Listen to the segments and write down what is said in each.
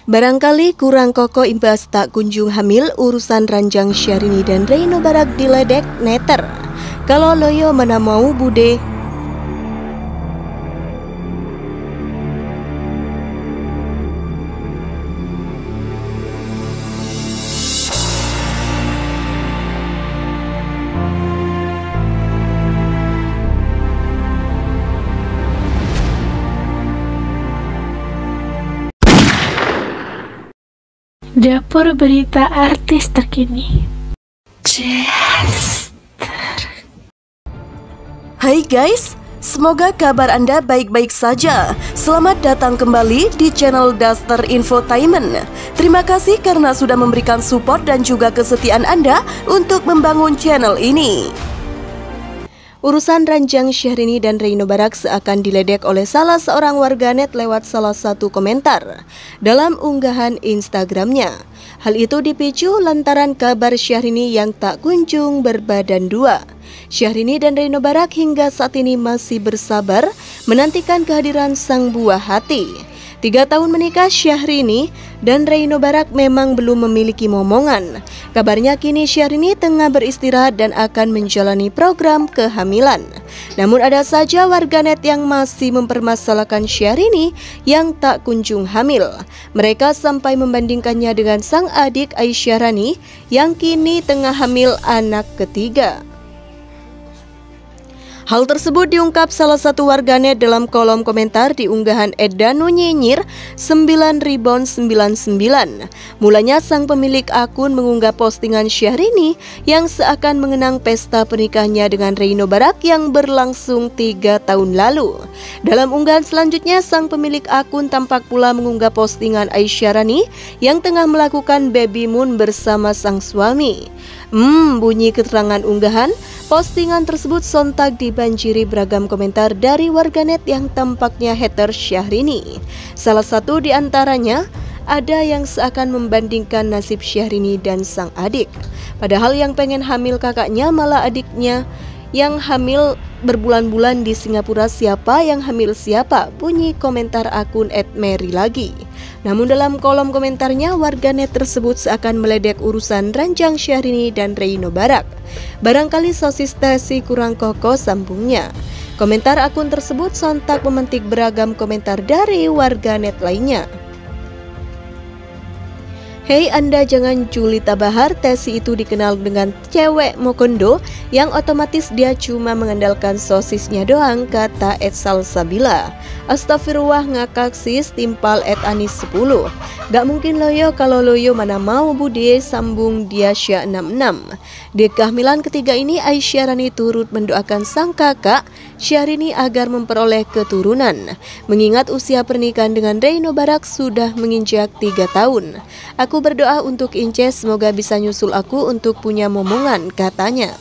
Barangkali kurang kokoh imbas tak kunjung hamil, urusan ranjang Syahrini dan Reino Barak diledek neter. Kalau loyo mana mau bude. Dapur berita artis terkini. Hai guys, semoga kabar Anda baik-baik saja. Selamat datang kembali di channel Daster Infotainment. Terima kasih karena sudah memberikan support dan juga kesetiaan Anda untuk membangun channel ini. Urusan ranjang Syahrini dan Reino Barak seakan diledek oleh salah seorang warganet lewat salah satu komentar dalam unggahan Instagramnya. Hal itu dipicu lantaran kabar Syahrini yang tak kunjung berbadan dua. Syahrini dan Reino Barak hingga saat ini masih bersabar menantikan kehadiran sang buah hati. 3 tahun menikah, Syahrini dan Reino Barak memang belum memiliki momongan. Kabarnya kini Syahrini tengah beristirahat dan akan menjalani program kehamilan. Namun ada saja warganet yang masih mempermasalahkan Syahrini yang tak kunjung hamil. Mereka sampai membandingkannya dengan sang adik Aisyah Rani yang kini tengah hamil anak ketiga. Hal tersebut diungkap salah satu warganet dalam kolom komentar di unggahan Edanu Nyinyir 9.099. Mulanya sang pemilik akun mengunggah postingan Syahrini yang seakan mengenang pesta pernikahannya dengan Reino Barak yang berlangsung 3 tahun lalu. Dalam unggahan selanjutnya, sang pemilik akun tampak pula mengunggah postingan Aisyah Rani yang tengah melakukan baby moon bersama sang suami. Bunyi keterangan unggahan. Postingan tersebut sontak dibanjiri beragam komentar dari warganet yang tampaknya hater Syahrini. Salah satu di antaranya ada yang seakan membandingkan nasib Syahrini dan sang adik. Padahal yang pengen hamil kakaknya malah adiknya yang hamil berbulan-bulan di Singapura. Siapa yang hamil siapa? Bunyi komentar akun @mary lagi. Namun dalam kolom komentarnya warganet tersebut seakan meledek urusan ranjang Syahrini dan Reino Barak. Barangkali sosis Tesi kurang kokoh, sambungnya. Komentar akun tersebut sontak memantik beragam komentar dari warganet lainnya. Hei Anda jangan julita bahar, Tesi itu dikenal dengan cewek mokondo yang otomatis dia cuma mengandalkan sosisnya doang, kata @salsabila. Astagfirullah ngakak sis, timpal @anis10. Gak mungkin loyo, kalau loyo mana mau bude, sambung Diasya 66. Di kehamilan ketiga ini Aisyah Rani turut mendoakan sang kakak Syahrini agar memperoleh keturunan. Mengingat usia pernikahan dengan Reino Barak sudah menginjak 3 tahun. Aku berdoa untuk Ince semoga bisa nyusul aku untuk punya momongan, katanya.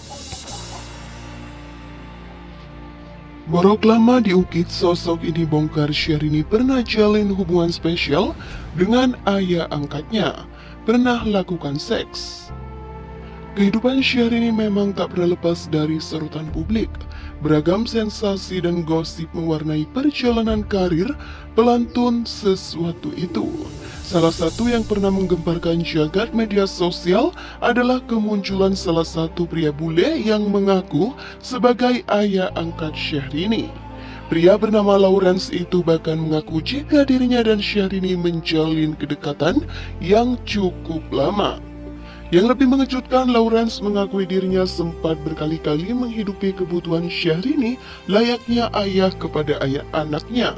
Borok lama diungkit, sosok ini bongkar Syahrini pernah jalin hubungan spesial dengan ayah angkatnya, pernah lakukan seks. Kehidupan Syahrini memang tak pernah lepas dari sorotan publik. Beragam sensasi dan gosip mewarnai perjalanan karir pelantun sesuatu itu. Salah satu yang pernah menggemparkan jagat media sosial adalah kemunculan salah satu pria bule yang mengaku sebagai ayah angkat Syahrini. Pria bernama Lawrence itu bahkan mengaku jika dirinya dan Syahrini menjalin kedekatan yang cukup lama. Yang lebih mengejutkan, Lawrence mengakui dirinya sempat berkali-kali menghidupi kebutuhan Syahrini layaknya ayah kepada ayah anaknya.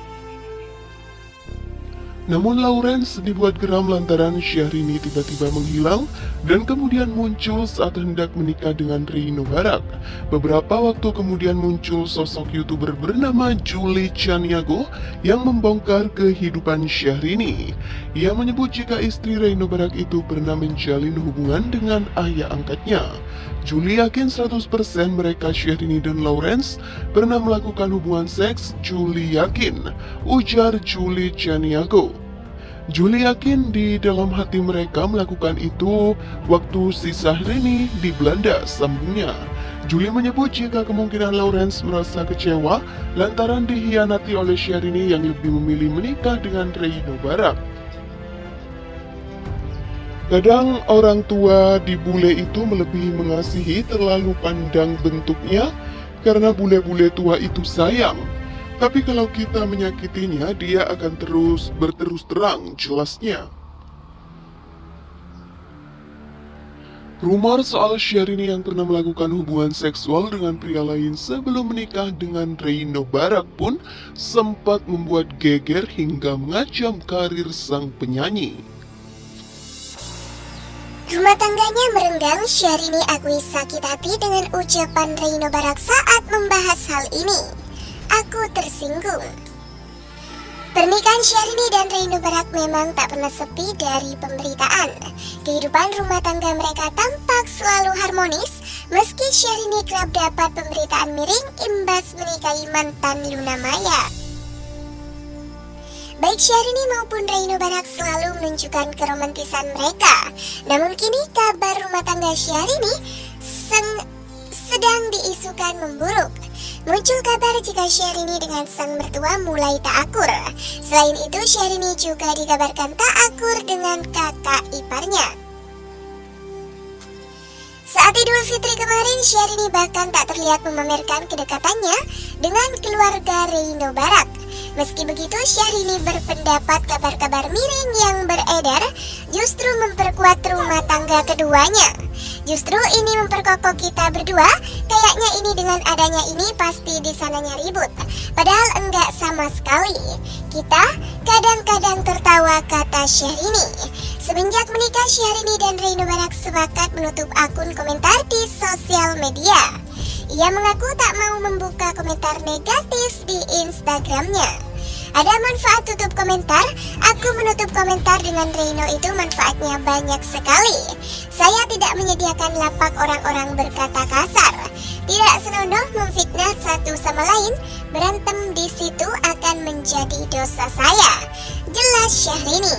Namun Lawrence dibuat geram lantaran Syahrini tiba-tiba menghilang dan kemudian muncul saat hendak menikah dengan Reino Barak. Beberapa waktu kemudian muncul sosok YouTuber bernama Julie Chaniago yang membongkar kehidupan Syahrini. Ia menyebut jika istri Reino Barak itu pernah menjalin hubungan dengan ayah angkatnya. Julie yakin 100% mereka Syahrini dan Lawrence pernah melakukan hubungan seks. Julie yakin, ujar Julie Chaniago. Julie yakin di dalam hati mereka melakukan itu waktu si Syahrini di Belanda, sambungnya. Julie menyebut jika kemungkinan Lawrence merasa kecewa lantaran dikhianati oleh Syahrini yang lebih memilih menikah dengan Reino Barak. Kadang orang tua di bule itu melebihi mengasihi, terlalu pandang bentuknya karena bule-bule tua itu sayang. Tapi kalau kita menyakitinya, dia akan terus berterus terang, jelasnya. Rumor soal Syahrini yang pernah melakukan hubungan seksual dengan pria lain sebelum menikah dengan Reino Barak pun sempat membuat geger hingga mengancam karir sang penyanyi. Rumah tangganya merenggang, Syahrini akui sakit hati dengan ucapan Reino Barak saat membahas hal ini. Aku tersinggung. Pernikahan Syahrini dan Reino Barak memang tak pernah sepi dari pemberitaan. Kehidupan rumah tangga mereka tampak selalu harmonis, meski Syahrini kerap dapat pemberitaan miring imbas menikahi mantan Luna Maya. Baik Syahrini maupun Reino Barak selalu menunjukkan keromantisan mereka. Namun kini kabar rumah tangga Syahrini sedang diisukan memburuk. Muncul kabar jika Syahrini dengan sang mertua mulai tak akur. Selain itu, Syahrini juga dikabarkan tak akur dengan kakak iparnya. Saat Idul Fitri kemarin, Syahrini bahkan tak terlihat memamerkan kedekatannya dengan keluarga Reino Barak. Meski begitu, Syahrini berpendapat kabar-kabar miring yang beredar justru memperkuat rumah tangga keduanya. Justru ini memperkokoh kita berdua, kayaknya ini dengan adanya ini pasti di sananya ribut. Padahal enggak sama sekali. Kita kadang-kadang tertawa, kata Syahrini. Semenjak menikah, Syahrini dan Reino Barak sepakat menutup akun komentar di sosial media. Ia mengaku tak mau membuka komentar negatif di Instagramnya. Ada manfaat tutup komentar? Aku menutup komentar dengan Reino itu manfaatnya banyak sekali. Saya tidak menyediakan lapak orang-orang berkata kasar. Tidak senonoh memfitnah satu sama lain, berantem di situ akan menjadi dosa saya, jelas Syahrini.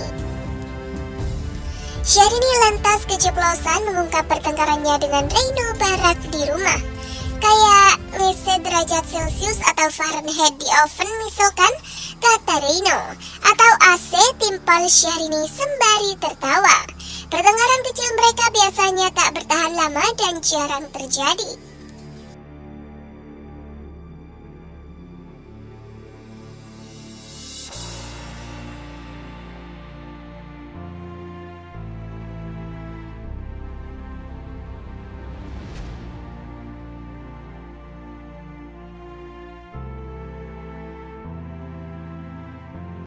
Syahrini lantas keceplosan mengungkap pertengkarannya dengan Reino Barak di rumah. Kayak WC derajat Celcius atau Fahrenheit di oven misalkan, kata Reino. Atau AC, timpal Syahrini sembari tertawa. Pertengkaran kecil mereka biasanya tak bertahan lama dan jarang terjadi.